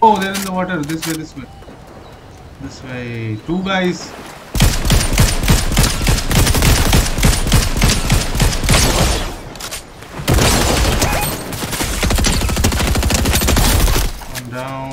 Oh, they're in the water. This way, this way. This way. Two guys. One down.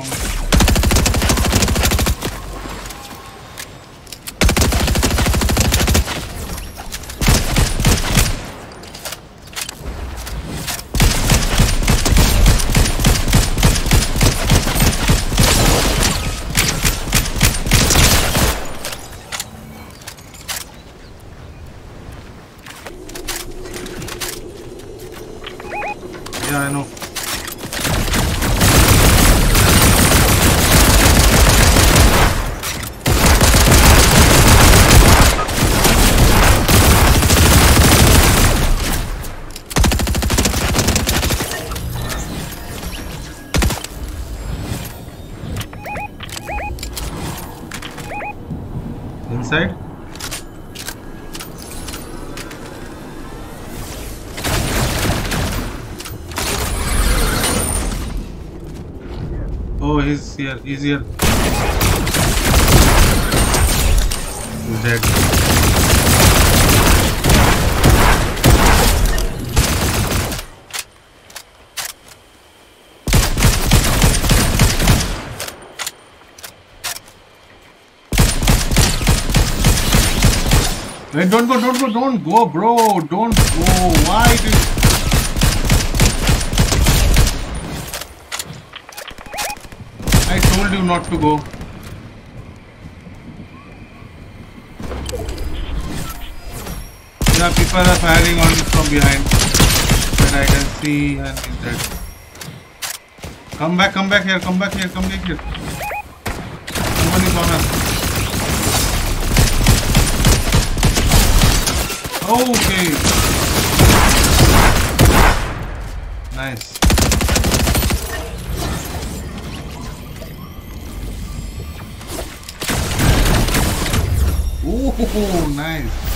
Yeah, I know. Inside? Oh, he's here. He's here. He's dead. Wait, don't go, bro. Don't go. Why did... I told you not to go. Yeah, people are firing on from behind. But I can see and he's dead. Come back here. Someone is on us. Okay. Nice. Oh, nice.